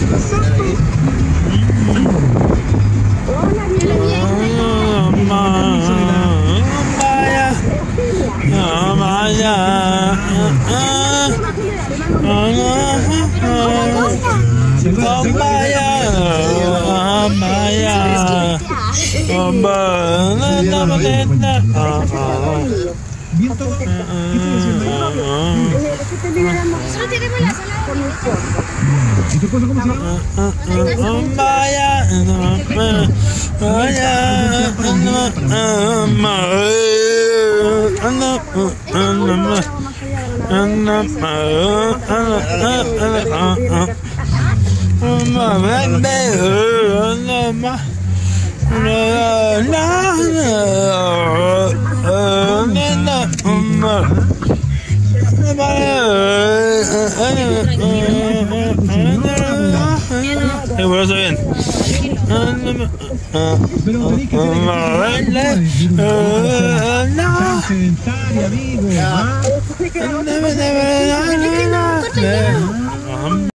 Solo tenemos la sala con el cuarto. ¿Y tu cosa cómo se llama? Bueno, está bien. Pero tenés que sedentaria, amigo.